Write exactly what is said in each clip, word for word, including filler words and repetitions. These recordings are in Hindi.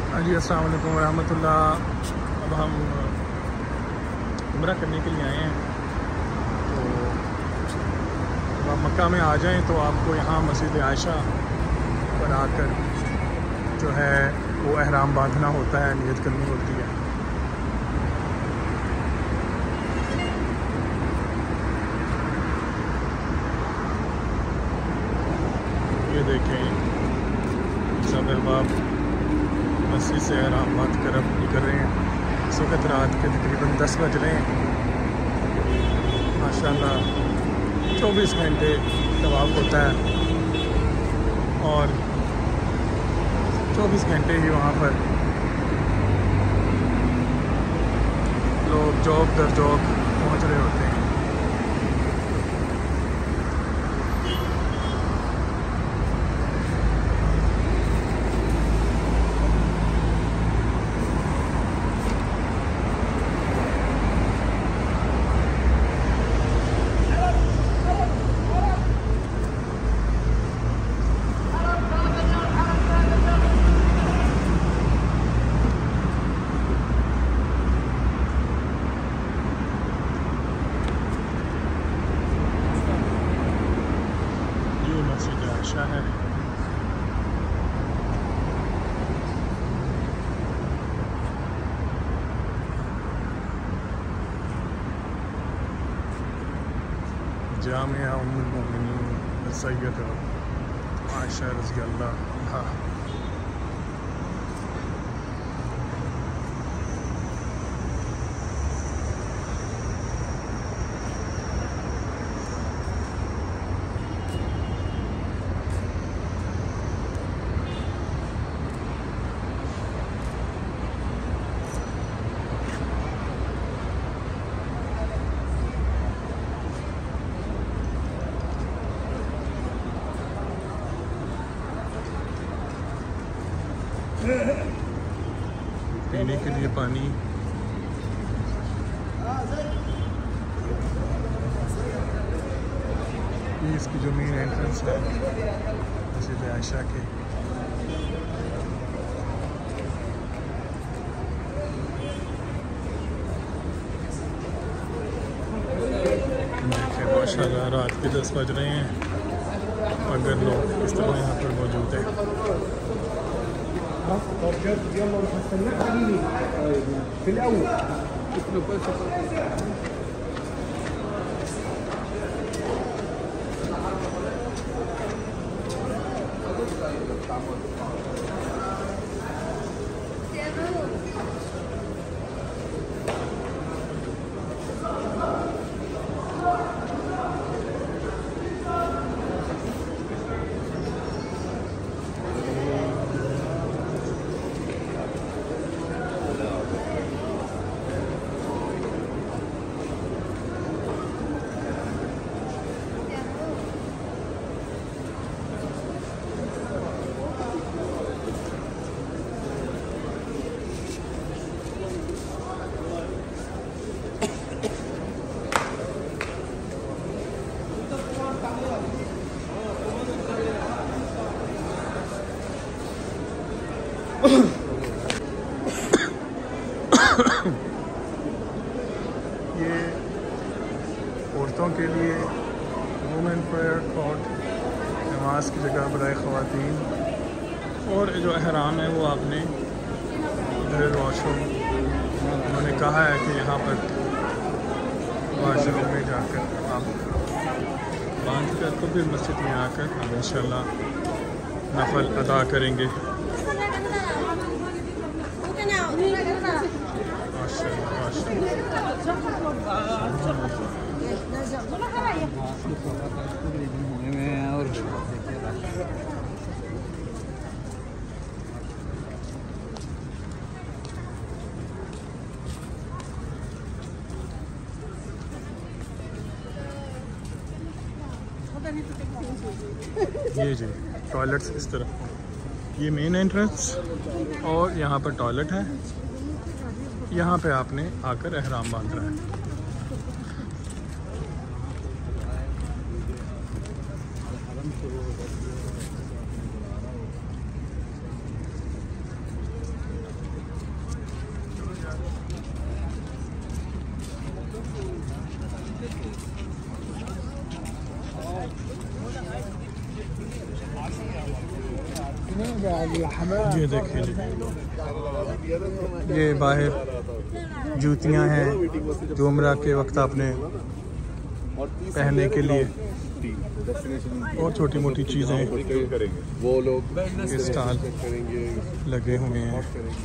हाँ जी, अस्सलाम वालेकुम रहमतुल्लाह। अब हम उम्रा करने के लिए आए हैं, तो जब आप मक्का में आ जाएं तो आपको यहाँ मस्जिद आयशा पर आकर जो है वो एहराम बांधना होता है, नियत करनी होती है। ये देखें सब अहबाब मस्जिद से एहराम बांध कर अब निकल रहे हैं। इस वक्त रात के तकरीबन दस बज रहे हैं। माशाल्लाह चौबीस घंटे तवाफ होता है और चौबीस घंटे ही वहाँ पर लोग जॉब दर जॉब पहुँच रहे होते हैं। मस्जिद आयशा है। जामिया उम्मुल मोमिनीन सैयदा आयशा रज़ी अल्लाह अन्हा। पीने के लिए पानी, ये इसकी जो मेन एंट्रेंस है मस्जिद आयशा के। देखिए माशाल्लाह रात के दस बज रहे हैं अगर लोग इस तरह यहाँ पर मौजूद हैं। طب جد يلا روح استناك حبيبي في الاول ये औरतों के लिए वुमेन प्रेयर कॉट, नमाज की जगह बराए ख़वातीन। और जो एहराम है वो आपने इधर वॉशरूम, उन्होंने कहा है कि यहाँ पर वॉशरूम में जाकर आप बांध कर तो फिर मस्जिद में आकर हम इंशाल्लाह नफल अदा करेंगे। ये जी टॉयलेट्स इस तरफ, ये मेन एंट्रेंस और यहाँ पर टॉयलेट है। यहाँ पे आपने आकर एहराम बांधना है। ये देखिए जी, ये बाहर जूतियां हैं जो उम्रा के वक्त आपने पहनने के लिए, और छोटी मोटी चीज़ें वो लोग स्टॉल लगे हुए हैं।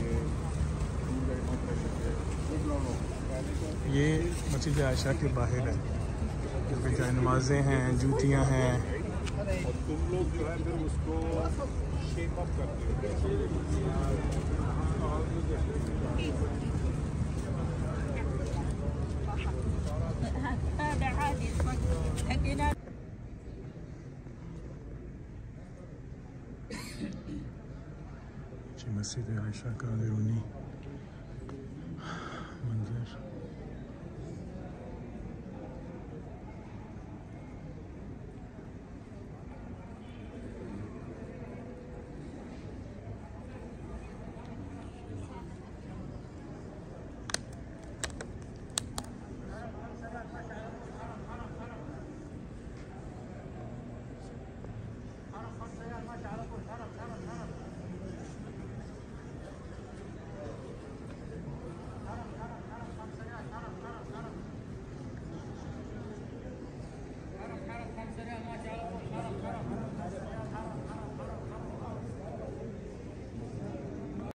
ये मस्जिद आयशा के बाहर है, क्योंकि जाए नमाजें हैं, जूतियां हैं। तुम लोग जो है फिर उसको शेप अप करते हो। मस्जिद आयशा का अंदरूनी